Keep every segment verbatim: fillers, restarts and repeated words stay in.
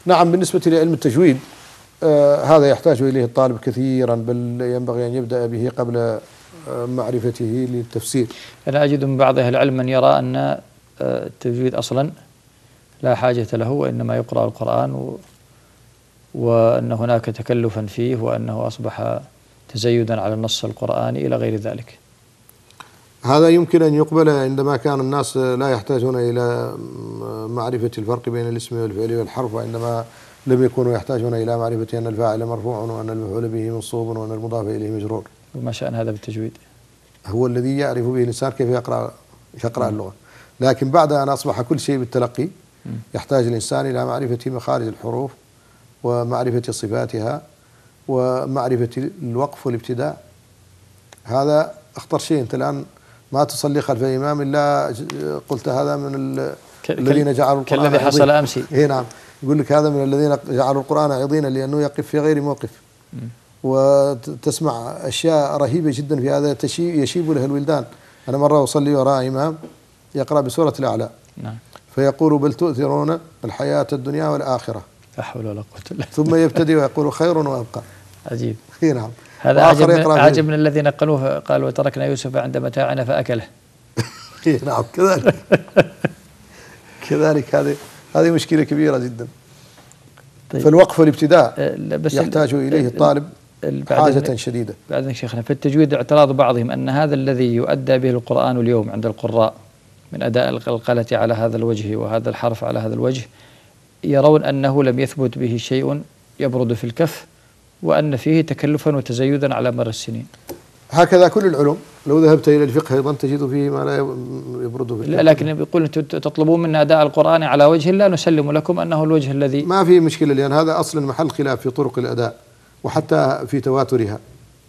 نعم، بالنسبة لعلم التجويد آه هذا يحتاج إليه الطالب كثيرا، بل ينبغي أن يبدأ به قبل آه معرفته للتفسير. أنا أجد من بعض أهل العلم من يرى أن آه التجويد أصلا لا حاجة له، وإنما يقرأ القرآن و وأن هناك تكلفا فيه، وأنه أصبح تزيدا على النص القرآني إلى غير ذلك. هذا يمكن أن يقبل عندما كان الناس لا يحتاجون إلى معرفة الفرق بين الاسم والفعل والحرف، وإنما لم يكونوا يحتاجون إلى معرفة أن الفاعل مرفوع وأن المفعول به منصوب وأن المضاف إليه مجرور. وما شأن هذا بالتجويد؟ هو الذي يعرف به الإنسان كيف يقرأ يقرأ اللغة، لكن بعد أن أصبح كل شيء بالتلقي يحتاج الإنسان إلى معرفة مخارج الحروف ومعرفة صفاتها ومعرفة الوقف والابتداء. هذا أخطر شيء. أنت الآن ما تصلي خلف الإمام إلا قلت هذا من الذين جعلوا القرآن كالذي حصل أمس. إيه نعم، يقول لك هذا من الذين جعلوا القرآن عضينا لأنه يقف في غير موقف. م. وتسمع أشياء رهيبة جدا في هذا يشيب له الولدان. أنا مرة أصلي وراء إمام يقرأ بسورة الأعلى. نعم. فيقول بل تؤثرون الحياة الدنيا والآخرة. لا حول ولا قوة إلا بالله. ثم يبتدي ويقول خير وأبقى. عجيب. إيه نعم. هذا عجب من, عجب من الذين قالوه، قال وتركنا يوسف عند متاعنا فأكله. إيه نعم كذلك. كذلك هذه هذه مشكلة كبيرة جدا. طيب. فالوقف والابتداء يحتاج إليه الطالب حاجة شديدة. بعد شيخنا في التجويد اعتراض بعضهم أن هذا الذي يؤدى به القرآن اليوم عند القراء من أداء القلقلة على هذا الوجه وهذا الحرف على هذا الوجه، يرون أنه لم يثبت به شيء يبرد في الكف، وأن فيه تكلفا وتزيدا على مر السنين. هكذا كل العلوم، لو ذهبت إلى الفقه أيضا تجد فيه ما لا يبرد في الكف. لكن يقول أنتم تطلبون منا أداء القرآن على وجه لا نسلم لكم أنه الوجه الذي ما فيه مشكلة، لأن هذا أصلا محل خلاف في طرق الأداء وحتى في تواترها.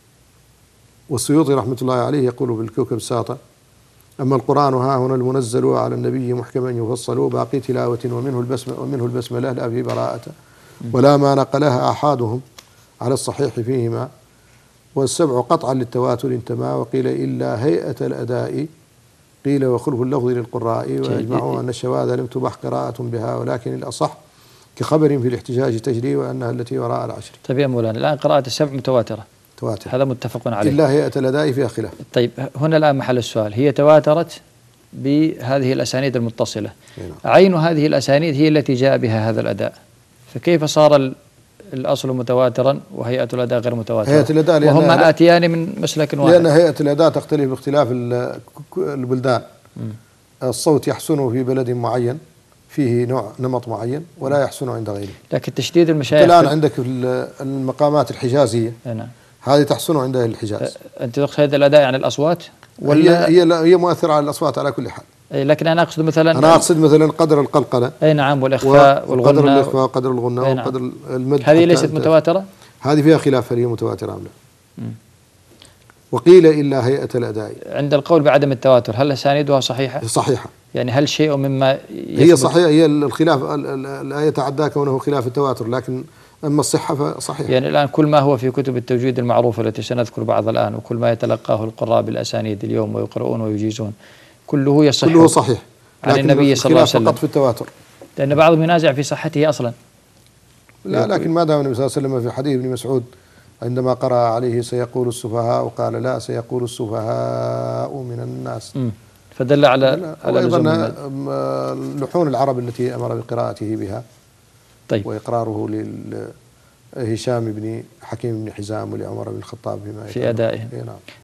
والسيوطي رحمة الله عليه يقول بالكوكب الساطع: أما القرآن ها هنا المنزل على النبي محكما يفصل باقي تلاوة ومنه البسمة ومنه البسملة لا في براءة ولا ما نقلها أحادهم على الصحيح فيهما، والسبع قطعا للتواتر انتما، وقيل إلا هيئة الأداء قيل وخلف اللفظ للقراء، ويجمعوا أن الشواذ لم تبح قراءة بها ولكن الأصح كخبر في الاحتجاج تجري وأنها التي وراء العشر. طيب يا مولانا، الآن قراءة السبع متواترة تواتر، هذا متفق عليه، إلا هيئة الأداء فيها خلاف. طيب هنا الآن محل السؤال، هي تواترت بهذه الأسانيد المتصلة، عين هذه الأسانيد هي التي جاء بها هذا الأداء، فكيف صار الأصل متواترا وهيئة الأداء غير متواترة؟ هيئة الأداء وهما آتيان من مسلك واحد. لأن هيئة الأداء تختلف باختلاف البلدان. م. الصوت يحسن في بلد معين فيه نوع نمط معين ولا يحسن عند غيره. لكن تشديد المشايخ الآن عندك المقامات الحجازية نعم هذه تحسن عند أهل الحجاز. أنت تقصد هيئة الأداء يعني الأصوات ولا هي هي مؤثرة على الأصوات على كل حال؟ لكن أنا أقصد مثلا أنا أقصد مثلا قدر القلقلة أي نعم والإخفاء والغنى وقدر الإخفاء وقدر الغنى نعم. وقدر المد. هذه ليست متواترة؟ هذه فيها خلاف هل هي متواترة أم لا. وقيل إلا هيئة الأداء. عند القول بعدم التواتر هل أسانيدها صحيحة؟ صحيحة. يعني هل شيء مما هي صحيحة، هي الخلاف لا يتعدى كونه خلاف التواتر، لكن أما الصحة فصحيح. يعني الآن كل ما هو في كتب التوجيد المعروفة التي سنذكر بعض الآن وكل ما يتلقاه القراء بالأسانيد اليوم ويقرؤون ويجيزون كله يصح، كله صحيح عن النبي صلى الله عليه وسلم فقط في التواتر، لأن بعضهم ينازع في صحته أصلا. لا لكن ما دام النبي صلى الله عليه وسلم في حديث ابن مسعود عندما قرأ عليه سيقول السفهاء وقال لا سيقول السفهاء من الناس، م. فدل على على أيضا لحون العرب التي أمر بقراءته بها. طيب. وإقراره لهشام بن حكيم بن حزام ولعمر بن الخطاب بما في أدائهم. نعم.